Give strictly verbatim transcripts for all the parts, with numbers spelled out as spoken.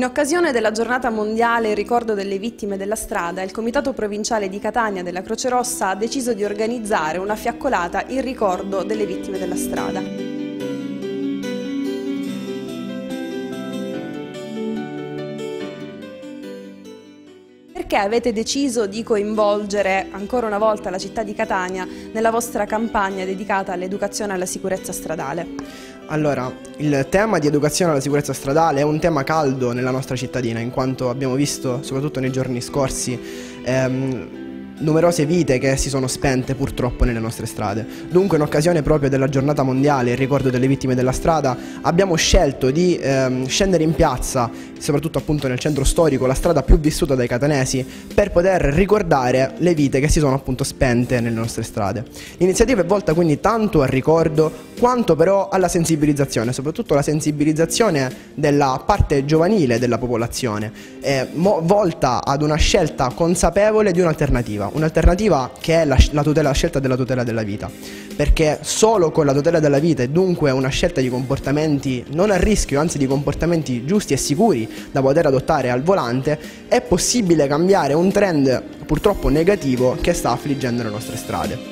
In occasione della giornata mondiale in ricordo delle vittime della strada, il Comitato Provinciale di Catania della Croce Rossa ha deciso di organizzare una fiaccolata in ricordo delle vittime della strada. Perché avete deciso di coinvolgere ancora una volta la città di Catania nella vostra campagna dedicata all'educazione e alla sicurezza stradale? Allora, il tema di educazione alla sicurezza stradale è un tema caldo nella nostra cittadina, in quanto abbiamo visto, soprattutto nei giorni scorsi, ehm, numerose vite che si sono spente purtroppo nelle nostre strade. Dunque, in occasione proprio della giornata mondiale in ricordo delle vittime della strada, abbiamo scelto di ehm, scendere in piazza, soprattutto appunto nel centro storico, la strada più vissuta dai catanesi, per poter ricordare le vite che si sono appunto spente nelle nostre strade. L'iniziativa è volta quindi tanto al ricordo quanto però alla sensibilizzazione, soprattutto la sensibilizzazione della parte giovanile della popolazione, eh, volta ad una scelta consapevole di un'alternativa, un'alternativa che è la, la, tutela, la scelta della tutela della vita, perché solo con la tutela della vita e dunque una scelta di comportamenti non a rischio, anzi di comportamenti giusti e sicuri da poter adottare al volante, è possibile cambiare un trend purtroppo negativo che sta affliggendo le nostre strade.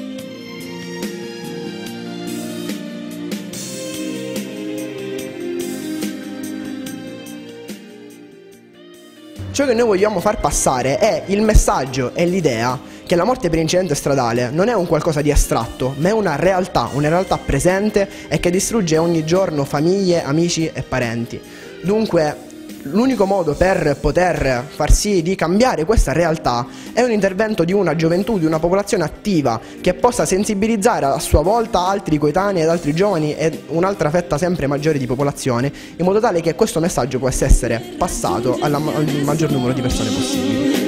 Ciò che noi vogliamo far passare è il messaggio e l'idea che la morte per incidente stradale non è un qualcosa di astratto, ma è una realtà, una realtà presente e che distrugge ogni giorno famiglie, amici e parenti. Dunque, l'unico modo per poter far sì di cambiare questa realtà è un intervento di una gioventù, di una popolazione attiva che possa sensibilizzare a sua volta altri coetanei ed altri giovani e un'altra fetta sempre maggiore di popolazione, in modo tale che questo messaggio possa essere passato alla, al maggior numero di persone possibili.